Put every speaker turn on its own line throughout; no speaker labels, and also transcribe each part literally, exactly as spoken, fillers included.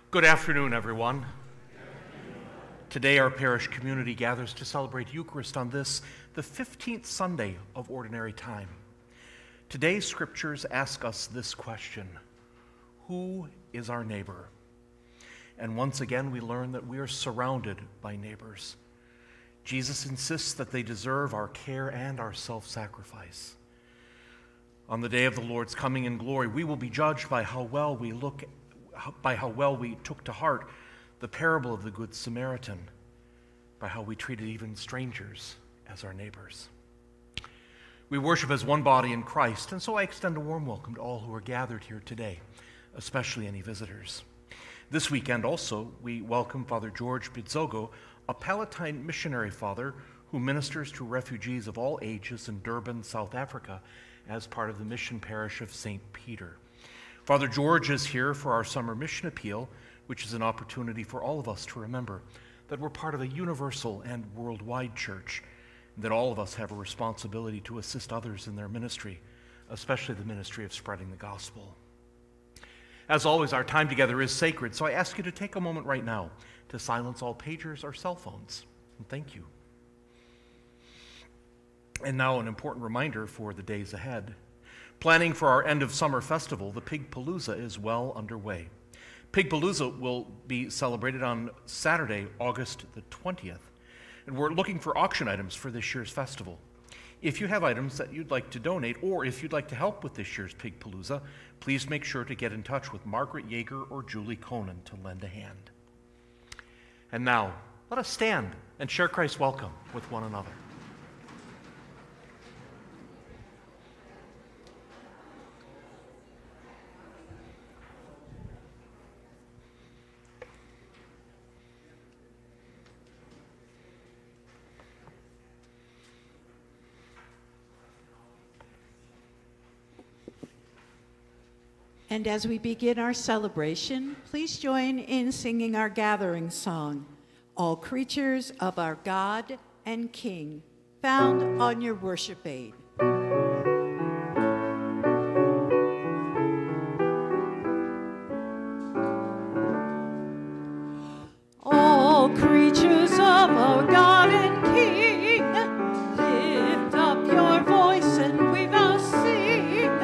Good afternoon, everyone. Today, our parish community gathers to celebrate Eucharist on this, the fifteenth Sunday of Ordinary Time. Today's scriptures ask us this question: who is our neighbor? And once again, we learn that we are surrounded by neighbors. Jesus insists that they deserve our care and our self-sacrifice. On the day of the Lord's coming in glory, we will be judged by how well we look, by how well we took to heart the parable of the Good Samaritan, by how we treated even strangers as our neighbors. We worship as one body in Christ, and so I extend a warm welcome to all who are gathered here today, especially any visitors. This weekend also, we welcome Father George Bidzogo, a Palatine missionary father who ministers to refugees of all ages in Durban, South Africa, as part of the mission parish of Saint Peter. Father George is here for our summer mission appeal, which is an opportunity for all of us to remember that we're part of a universal and worldwide church, and that all of us have a responsibility to assist others in their ministry, especially the ministry of spreading the gospel. As always, our time together is sacred, so I ask you to take a moment right now to silence all pagers or cell phones. And thank you. And now an important reminder for the days ahead. Planning for our end of summer festival, the Pigpalooza, is well underway. Pigpalooza will be celebrated on Saturday, August the twentieth, and we're looking for auction items for this year's festival. If you have items that you'd like to donate, or if you'd like to help with this year's Pigpalooza, please make sure to get in touch with Margaret Yeager or Julie Conan to lend a hand. And now, let us stand and share Christ's welcome with one another.
And as we begin our celebration, please join in singing our gathering song, All Creatures of Our God and King, found on your worship aid. All creatures of our God and King, lift up your voice and we will sing.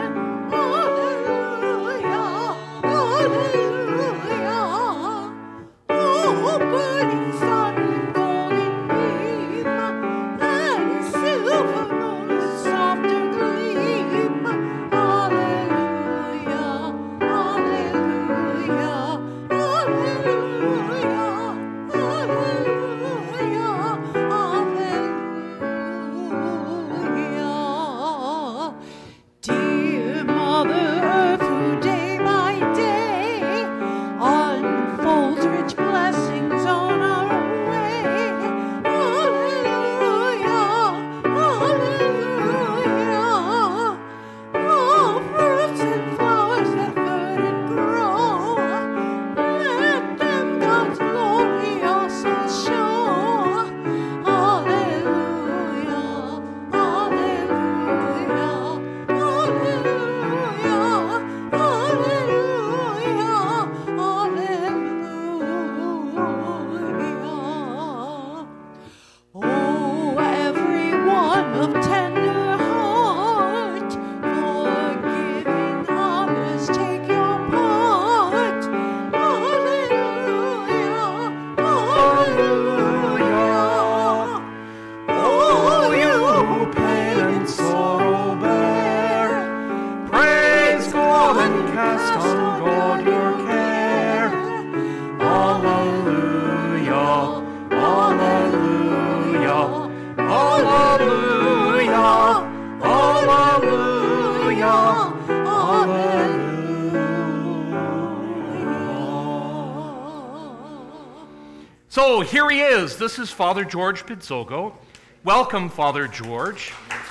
So here he is. This is Father George Bidzogo. Welcome, Father George.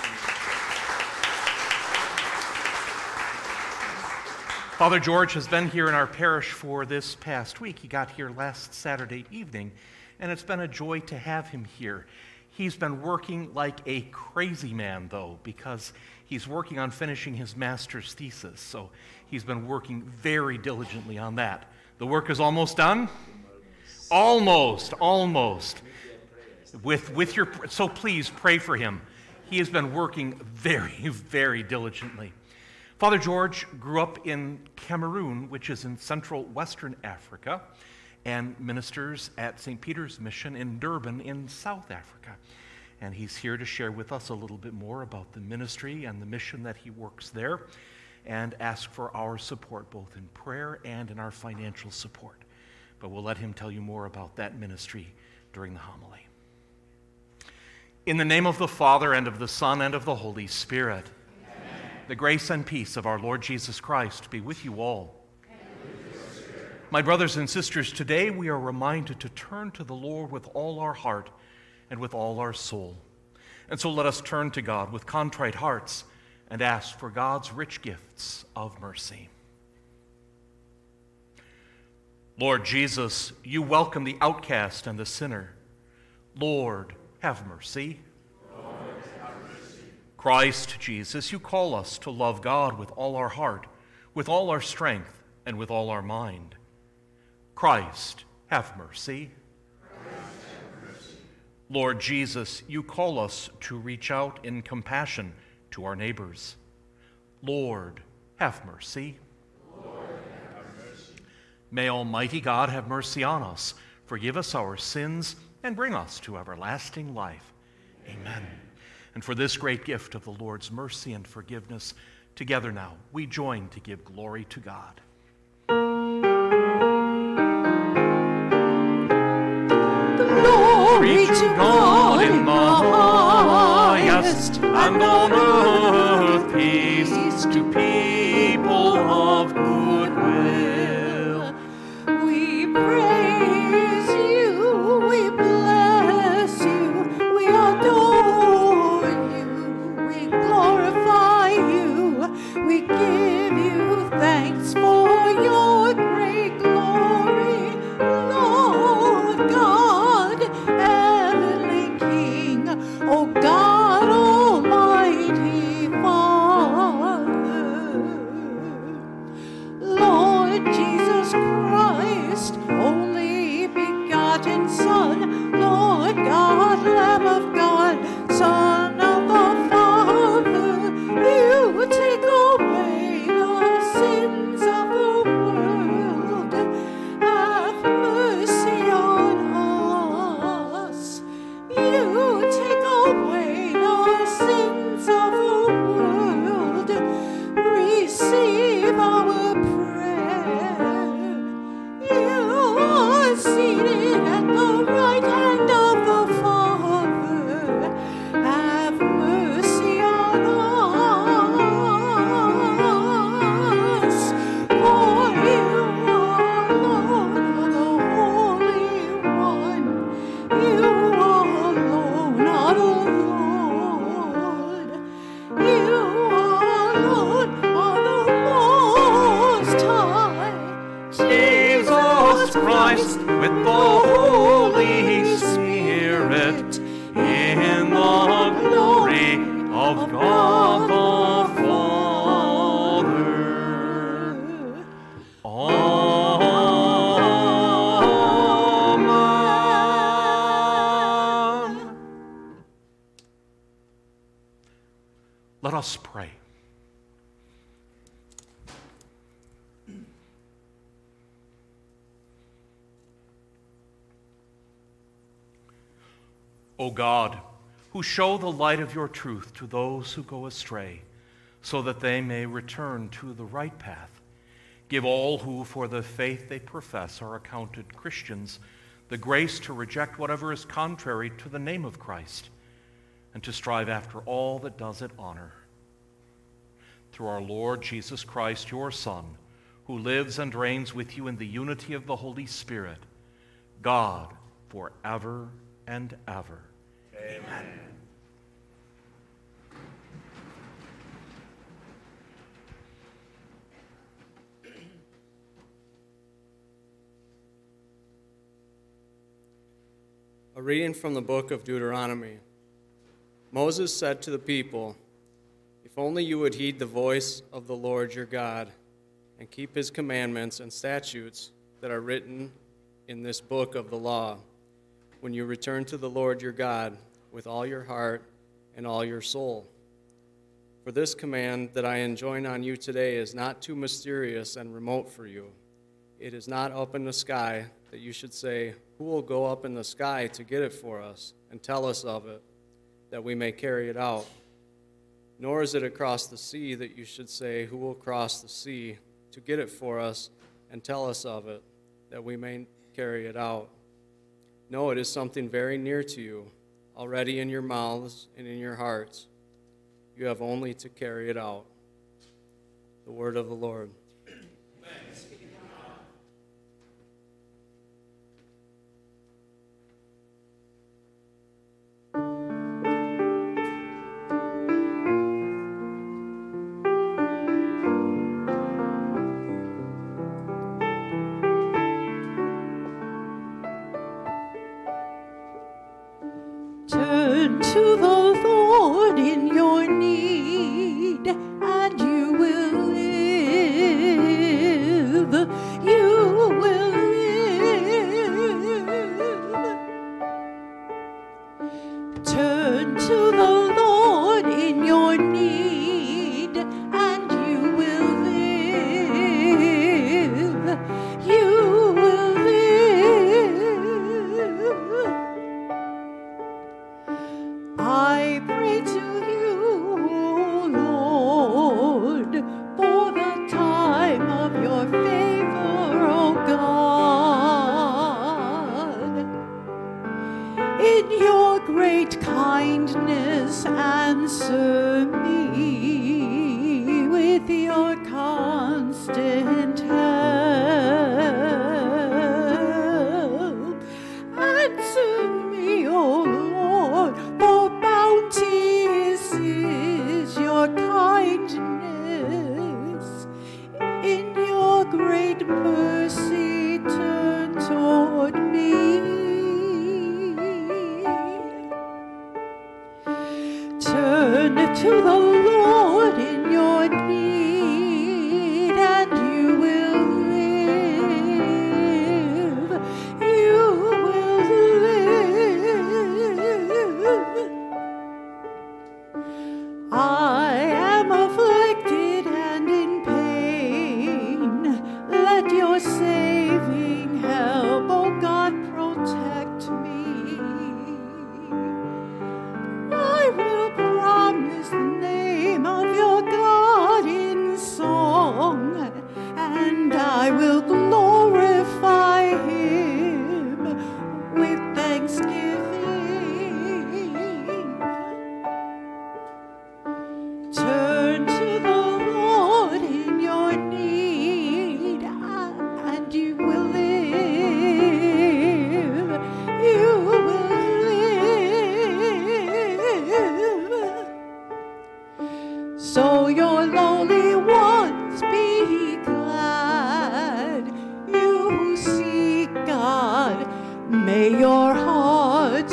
Father George has been here in our parish for this past week. He got here last Saturday evening, and it's been a joy to have him here. He's been working like a crazy man, though, because he's working on finishing his master's thesis, so he's been working very diligently on that. The work is almost done? Almost, almost. With, with your, so please pray for him. He has been working very, very diligently. Father George grew up in Cameroon, which is in central Western Africa, and ministers at Saint Peter's Mission in Durban in South Africa. And he's here to share with us a little bit more about the ministry and the mission that he works there, and ask for our support both in prayer and in our financial support. But we'll let him tell you more about that ministry during the homily. In the name of the Father, and of the Son, and of the Holy Spirit, amen. The grace and peace of our Lord Jesus Christ be with you all.
And with your spirit.
My brothers and sisters, today we are reminded to turn to the Lord with all our heart and with all our soul. And so let us turn to God with contrite hearts and ask for God's rich gifts of mercy. Lord Jesus, you welcome the outcast and the sinner. Lord, have mercy.
Lord, have mercy.
Christ Jesus, you call us to love God with all our heart, with all our strength, and with all our mind. Christ, have mercy.
Christ, have mercy.
Lord Jesus, you call us to reach out in compassion to our neighbors. Lord, have mercy.
Lord, have mercy.
May Almighty God have mercy on us, forgive us our sins, and bring us to everlasting life. Amen. And for this great gift of the Lord's mercy and forgiveness, together now we join to give glory to God.
Glory to God in the highest,
and on earth peace to people of good will.
We praise you, we bless you, we adore you, we glorify you, we give you thanks for your great glory, Lord God, heavenly King, O God Almighty Father. Lord Jesus Christ, only begotten Son, Lord God, Lamb of God, Son of the Father, you take away the sins of the world. Have mercy on us. You take away the sins of the world. Receive our prayer. You are seated at the right hand of the Father. Have mercy on us. For you alone are the Holy One. You alone are the Lord. You alone are the Most High.
Jesus Christ with the Holy Spirit, in the glory of God the Father. Amen. Let us pray. O God, who show the light of your truth to those who go astray, so that they may return to the right path, give all who, for the faith they profess, are accounted Christians, the grace to reject whatever is contrary to the name of Christ, and to strive after all that does it honor. Through our Lord Jesus Christ, your Son, who lives and reigns with you in the unity of the Holy Spirit, God, forever and ever. Amen.
A reading from the book of Deuteronomy. Moses said to the people, "If only you would heed the voice of the Lord your God and keep his commandments and statutes, that are written in this book of the law, when you return to the Lord your God with all your heart and all your soul. For this command that I enjoin on you today is not too mysterious and remote for you. It is not up in the sky that you should say, who will go up in the sky to get it for us and tell us of it, that we may carry it out? Nor is it across the sea that you should say, who will cross the sea to get it for us and tell us of it, that we may carry it out? No, it is something very near to you, already in your mouths and in your hearts. You have only to carry it out. The word of the Lord.
Thanks be to God.
Turn to the Lord in your need, and you will live. You will live. Turn to the Lord in your need, and you will live. You will live. I pray to you, O Lord, for the time of your favor, O God. In your great kindness, answer me with your constant help. Answer me, O Lord, for bounteous is your kindness. In your great mercy, turn toward me. Turn to the Lord in your need, and you will live. You will live. I am afflicted and in pain. Let your saving help, O God, protect me. I will promise the name of your God in song, and I will glorify him with thanksgiving. Turn to the Lord in your need, and you will live. You will live. So your lowly ones be glad. You who seek God, may your hearts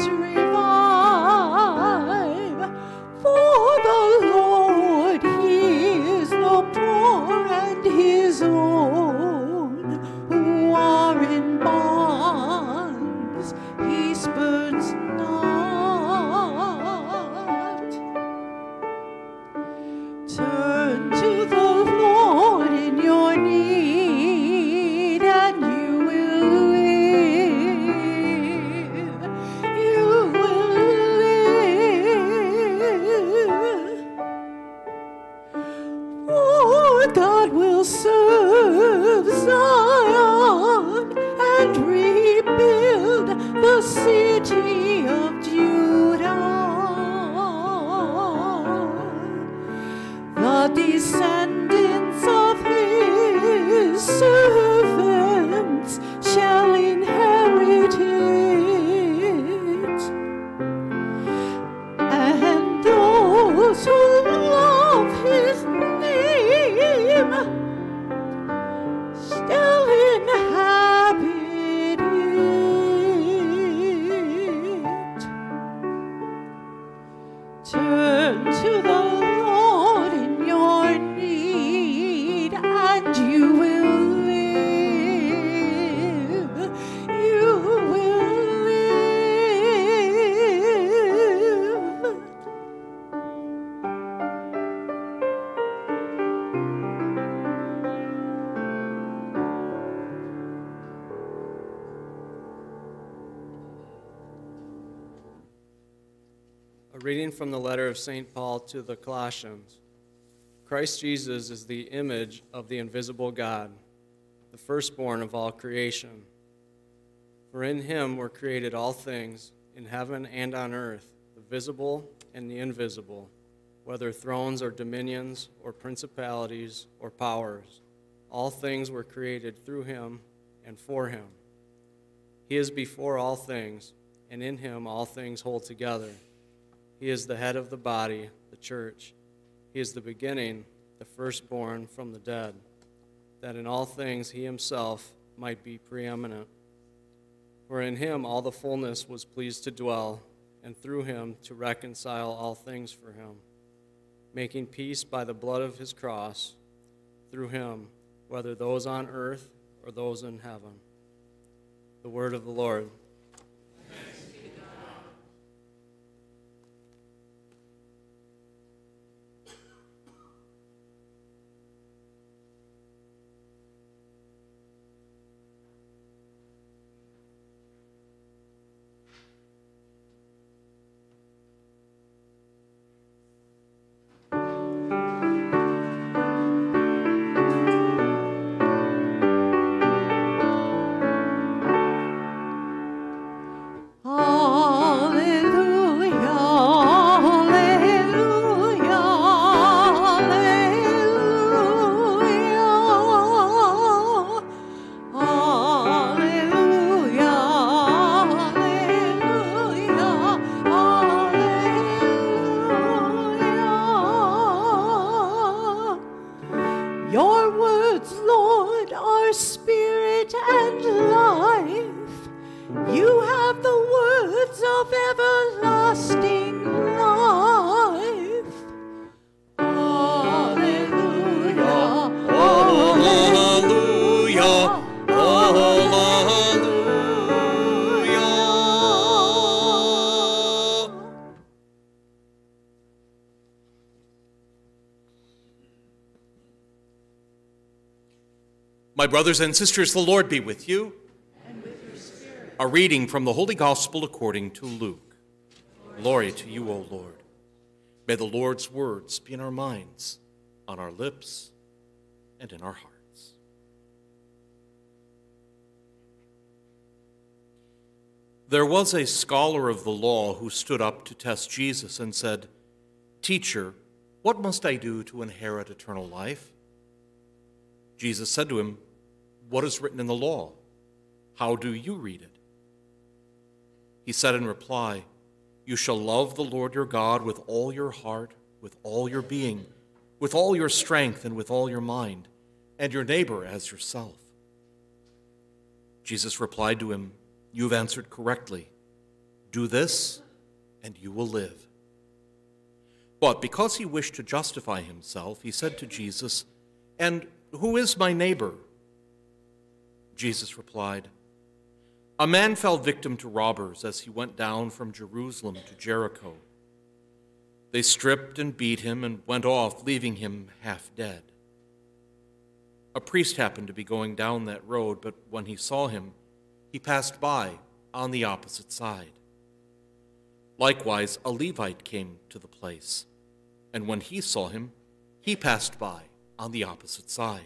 revive. For the Lord hears the poor and his own who are in bonds. He spurns not. Turn to the Lord in your need, and you will live. You will live. For God will serve Zion and rebuild the city of Judah. The descendants of his servants shall inherit it, and those who love his name shall inhabit it. Turn to the Lord in your need.
reading from the letter of Saint Paul to the Colossians. Christ Jesus is the image of the invisible God, the firstborn of all creation. For in him were created all things, in heaven and on earth, the visible and the invisible, whether thrones or dominions or principalities or powers. All things were created through him and for him. He is before all things, and in him all things hold together. He is the head of the body, the church. He is the beginning, the firstborn from the dead, that in all things he himself might be preeminent. For in him all the fullness was pleased to dwell, and through him to reconcile all things for him, making peace by the blood of his cross, through him, whether those on earth or those in heaven. The word of the Lord.
My brothers and sisters, the Lord be with you.
And with your spirit.
A reading from the Holy Gospel according to Luke. Glory to you, O Lord. May the Lord's words be in our minds, on our lips, and in our hearts. There was a scholar of the law who stood up to test Jesus and said, "Teacher, what must I do to inherit eternal life?" Jesus said to him, "What is written in the law? How do you read it?" He said in reply, "You shall love the Lord your God with all your heart, with all your being, with all your strength, and with all your mind, and your neighbor as yourself." Jesus replied to him, "You've answered correctly. Do this, and you will live." But because he wished to justify himself, he said to Jesus, "And who is my neighbor?" Jesus replied, "A man fell victim to robbers as he went down from Jerusalem to Jericho. They stripped and beat him and went off, leaving him half dead. A priest happened to be going down that road, but when he saw him, he passed by on the opposite side. Likewise, a Levite came to the place, and when he saw him, he passed by on the opposite side.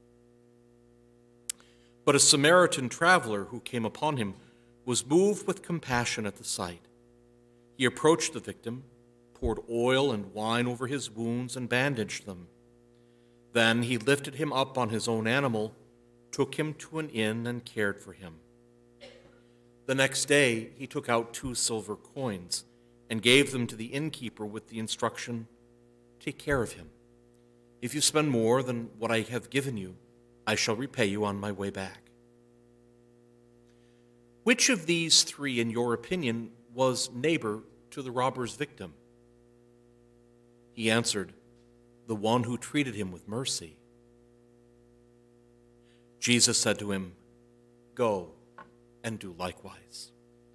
But a Samaritan traveler who came upon him was moved with compassion at the sight. He approached the victim, poured oil and wine over his wounds, and bandaged them. Then he lifted him up on his own animal, took him to an inn, and cared for him. The next day he took out two silver coins and gave them to the innkeeper with the instruction, 'Take care of him. If you spend more than what I have given you, I shall repay you on my way back.' Which of these three, in your opinion, was neighbor to the robber's victim?" He answered, "The one who treated him with mercy." Jesus said to him, "Go and do likewise."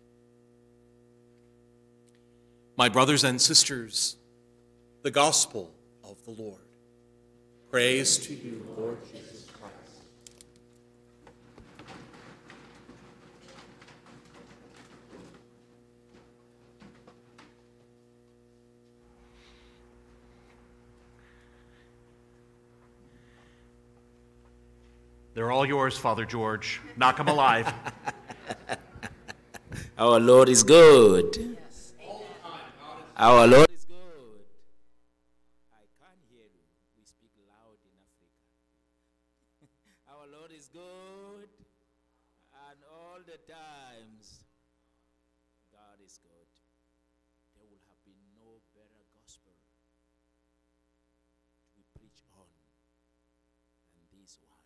My brothers and sisters, the gospel of the Lord. Praise to you, Lord Jesus Christ. They're all yours, Father George. Knock 'em alive.
Our Lord is good. Yes. Our Lord is good. I can't hear you. We speak loud in Africa. Our Lord is good, and all the times, God is good. There will have been no better gospel to preach on than this one.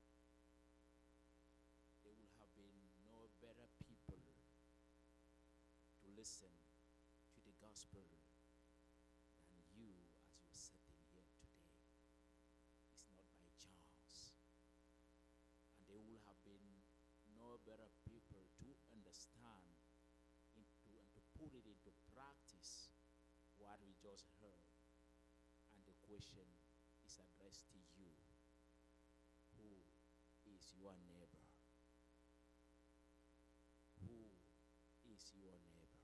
There will have been no better people to listen to the gospel than you as you're sitting here today. It's not by chance. And there will have been no better people to understand into, and to put it into practice what we just heard. And the question is addressed to you. Who is your neighbor? Who is your neighbor?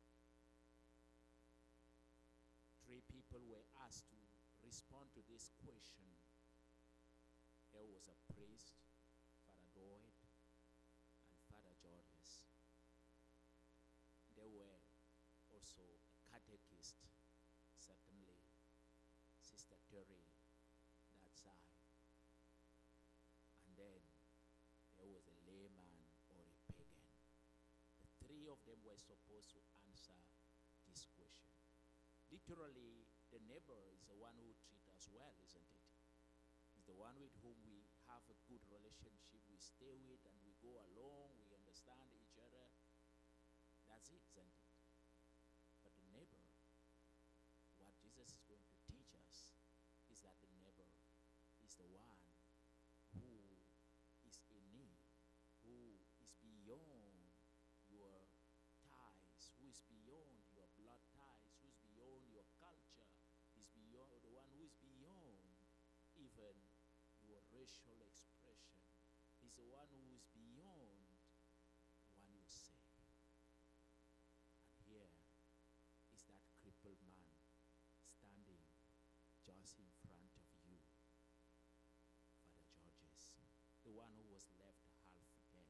Three people were asked to respond to this question. There was a priest, Father Doyd, and Father Georges. There were also a catechist, certainly Sister Terry, that side. And then there was a layman or a pagan. The three of them were supposed to answer this question. Literally, the neighbor is the one who treats us well, isn't it? He's the one with whom we have a good relationship, we stay with, and we go along, we understand each other. That's it, isn't it? But the neighbor, what Jesus is going to teach us is that the neighbor is the one who is in need, who is beyond your ties, who is beyond your blood ties, who is beyond your culture, is beyond the one who is beyond even your racial expression. He's the one who is beyond the one you say. And here is that crippled man standing just in front of you, Father Georges, the one who was left half dead.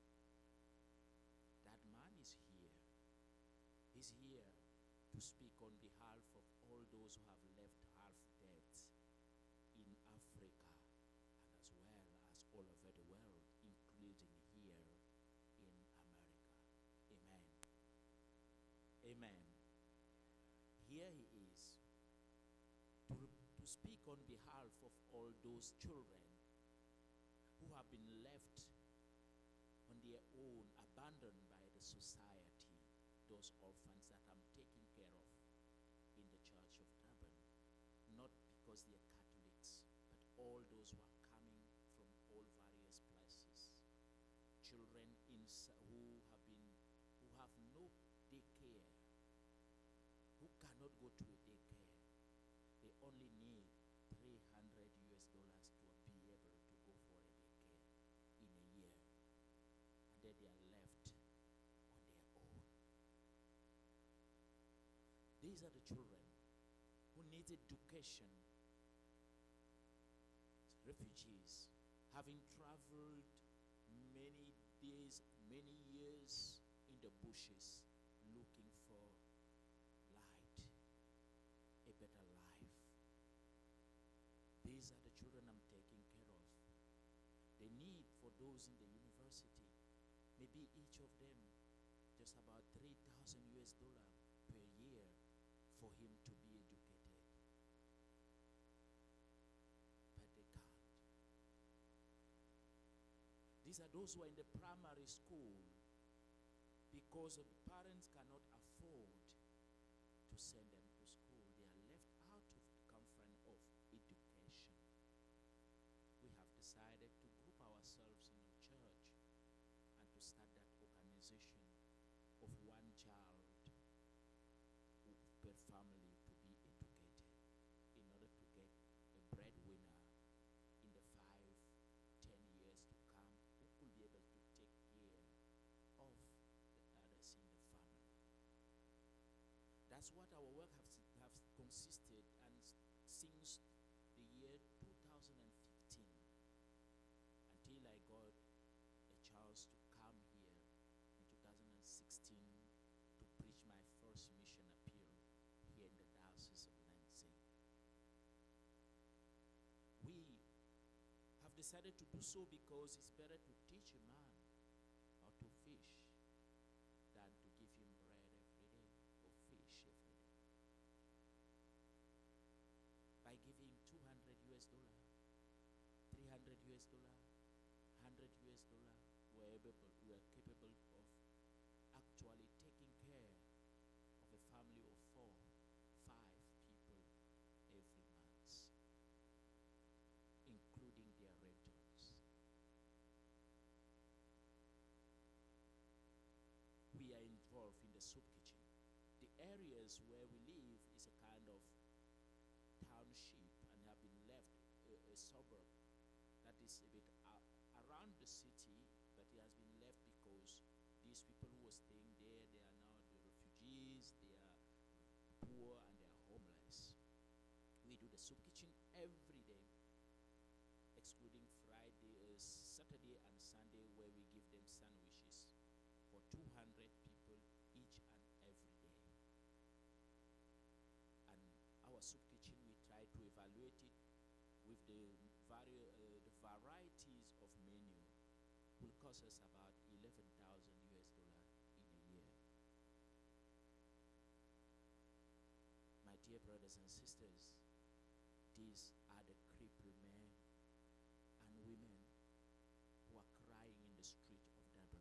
That man is here. He's here to speak on behalf of all those who have left half dead in Africa and as well as all over the world, including here in America. Amen. Amen. Here he is to, to speak on behalf of all those children who have been left on their own, abandoned by the society, those orphans that I'm taking care of in the Church of Durban, not because they're Catholics, but all those who are coming from all various places. Children in, who have been, who have no daycare, who cannot go to a daycare. They only need three hundred U S dollars to be able to go for a daycare in a year. And then they are left on their own. These are the children who need education. Refugees, having traveled many days, many years in the bushes, looking for light, a better life. These are the children I'm taking care of. The need for those in the university, maybe each of them just about three thousand U S dollar per year for him to be educated. But they can't. These are those who are in the primary school because the parents cannot afford to send them to school. They are left out of the comfort of education. We have decided to group ourselves in a church and to start that organization of one child per family to be educated in order to get a breadwinner in the five, ten years to come who could be able to take care of the others in the family. That's what our work has, has consisted, and since the year two thousand fifteen until was to come here in two thousand sixteen to preach my first mission appeal here in the Diocese of Lansing. We have decided to do so because it's better to teach a man how to fish than to give him bread every day or fish every day. By giving two hundred U S dollar, three hundred U S dollar, one hundred U S dollar, we're able, we are capable of actually taking care of a family of four, five people every month, including their rentals. We are involved in the soup kitchen. The areas where we live is a kind of township and have been left a, a suburb that is a bit uh, around the city, but it has been left because these people who were staying there, they are now the refugees, they are poor and they are homeless. We do the soup kitchen every day, excluding Friday, uh, Saturday and Sunday, where we give them sandwiches for two hundred people each and every day. And our soup kitchen, we try to evaluate it with the, vari uh, the varieties of menu, will cost us about eleven thousand U S dollar in a year. My dear brothers and sisters, these are the crippled men and women who are crying in the street of Durban.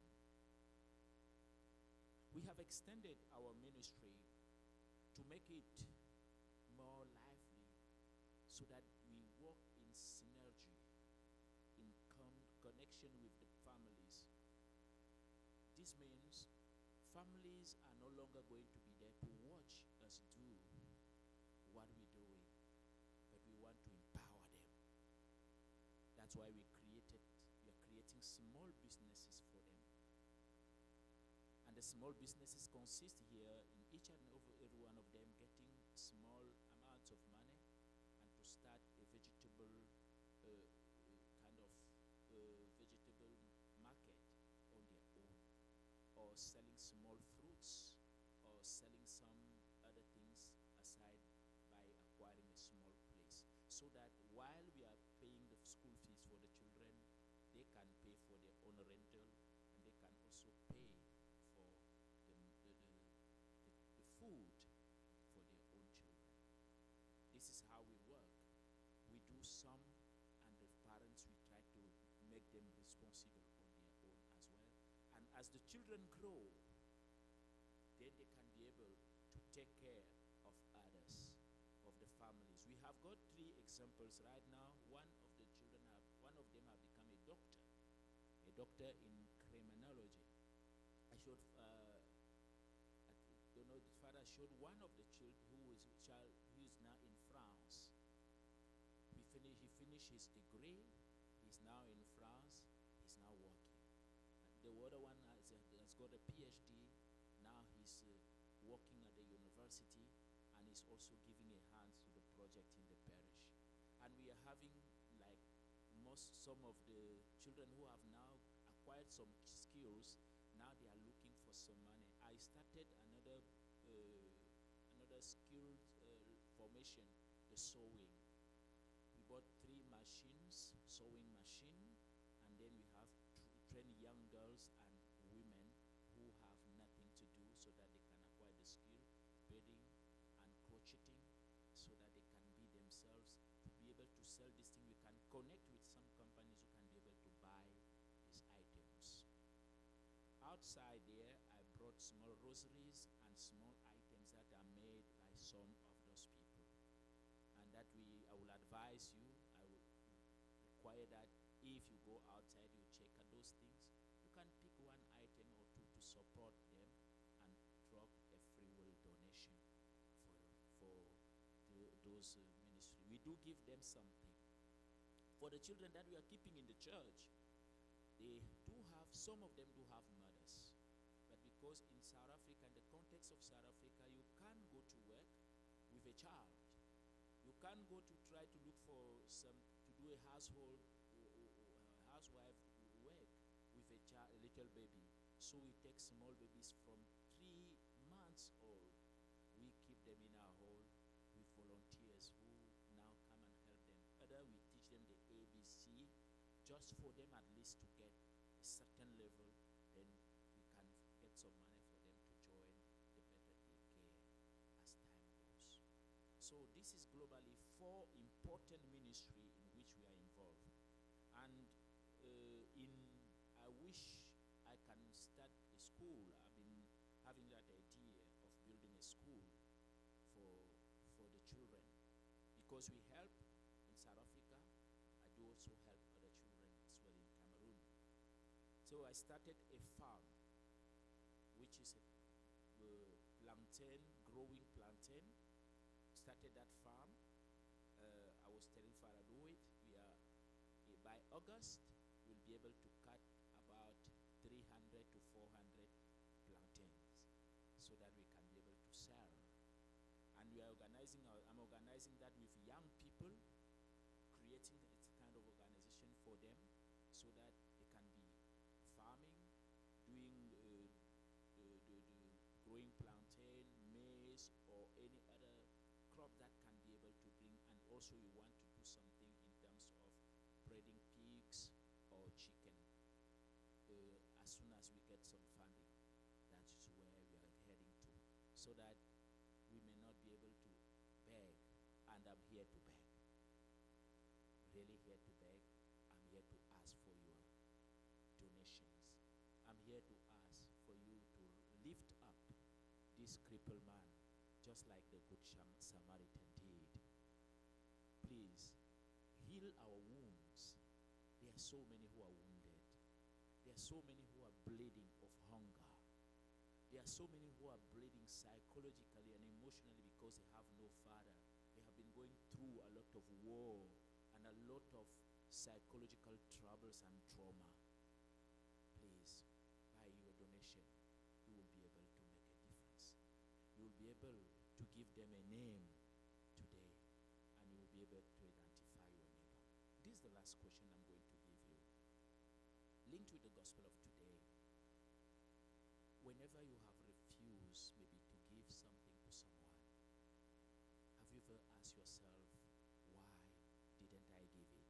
We have extended our ministry to make it more lively so that we work in synergy, in con connection with the families. This means families are no longer going to be there to watch us do what we're doing, but we want to empower them. That's why we created, we are creating small businesses for them. And the small businesses consist here in each and every one of them getting small amounts of money and to start a vegetable uh, kind of uh, vegetable market on their own, or selling small fruits, or selling some other things aside by acquiring a small place, so that while we are paying the school fees for the children, they can pay for their own rental, and they can also pay for the, the, the, the, the food for their own children. This is how we work. We do some, and the parents, we try to make them responsible on their own as well. And as the children grow, then they can be able to take care of others, of the families. We have got three examples right now. One of the children have, one of them have become a doctor, a doctor in criminology. I showed, uh, I don't know, the father showed one of the children who is child who is now in France. We finish, he finished his degree. He's now in France. He's now working. And the other one has, uh, has got a PhD. Now he's uh, working at the university, and he's also giving a hand to the project in the parish. And we are having, like most, some of the children who have now acquired some skills, now they are looking for some money. I started another uh, another skilled uh, formation, the sewing. We bought three machines, sewing machine, and then we have trained young girls and women who have nothing to do, so that they can acquire the skill, bedding and crocheting, so that they can be themselves, to be able to sell this thing. We can connect with some companies who can be able to buy these items. Outside there, I brought small rosaries and small items that are made by some of those people. And that we, I will advise you, I will require that if you go outside, you check out those things. You can pick one item or two to support them and drop a free will donation for, for the, those uh, ministry. We do give them something. For the children that we are keeping in the church, they do have, some of them do have mothers. But because in South Africa, in the context of South Africa, you can't go to work with a child. You can't go to try to look for some, to do a household, or, or, or housewife work with a child, a little little baby. So we take small babies from three months old. We keep them in our hall with volunteers who now come and help them. Either we teach them the A B C, just for them at least to get a certain level, then we can get some money for them to join the better daycare as time goes. So this is globally four important ministry in which we are involved. And uh, in, I wish I can start a school. I've been having that idea of building a school for, for the children, because we help in South Africa. I do also help other children as well in Cameroon. So I started a farm, which is a uh, plantain, growing plantain. Started that farm. Uh, I was telling Father Louis, we are uh, by August we'll be able to cut about three hundred to four hundred plantains, so that we can be able to sell. And we are organizing. Our, I'm organizing that with young people, creating a kind of organization for them, so that they can be farming, doing uh, the, the, the growing plantain, maize, or any other crop that can be able to bring. And also we want to do something in terms of breeding pigs or chicken. Uh, as soon as we get some funding, that is where we are heading to, so that we may not be able to beg. And I'm here to beg, really here to beg. I'm here to ask for your donations. I'm here to ask for you to lift up this crippled man, just like the Good Samaritan did. Please, heal our wounds. There are so many who are wounded. There are so many who are bleeding of hunger. There are so many who are bleeding psychologically and emotionally because they have no father. They have been going through a lot of war and a lot of psychological troubles and trauma. Please, by your donation, you will be able to make a difference. You will be able to give them a name today, and you will be able to identify your neighbor. This is the last question I'm going to give you. Linked with the gospel of today, whenever you have refused maybe to give something to someone, have you ever asked yourself, why didn't I give it?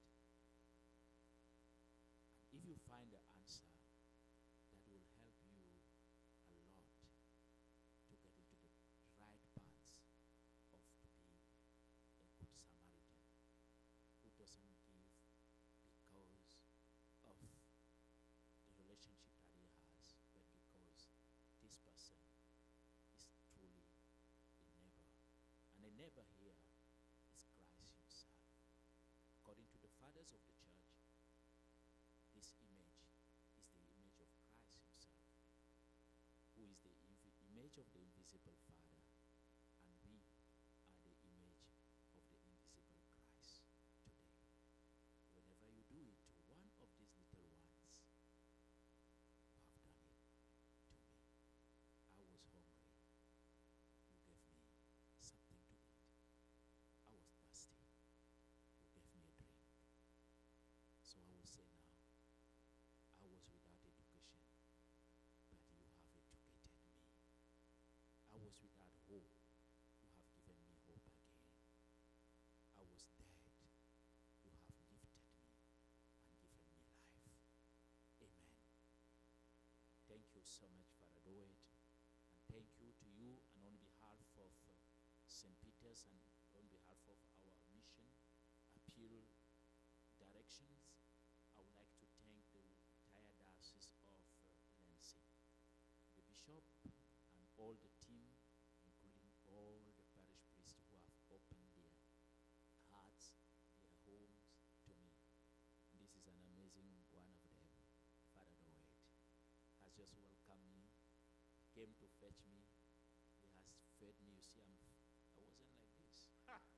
And if you find the answer, that will help you a lot to get into the right paths of to be a good Samaritan who doesn't give because of the relationship that he has, but because this person is truly a neighbor. And a neighbor here is Christ himself. According to the fathers of the church, this image is the image of Christ himself, who is the image of the invisible Father, and we are the image of the invisible Christ today. Whenever you do it to one of these little ones, you have done it to me. I was hungry. You gave me something to eat. I was thirsty. You gave me a drink. So I will say now, I was without education, but you have educated me. I was without hope. You have given me hope again. I was dead. You have lifted me and given me life. Amen. Thank you so much, Father Doet. And thank you to you, and on behalf of uh, Saint Peter's and on behalf of our mission, appeal directions, I would like to thank the entire Diocese of uh, Lansing, the Bishop, and all the team, including all the parish priests who have opened their hearts, their homes to me. This is an amazing one of them. Father Doet has just welcomed me, came to fetch me. He has fed me. You see, I'm, I wasn't like this.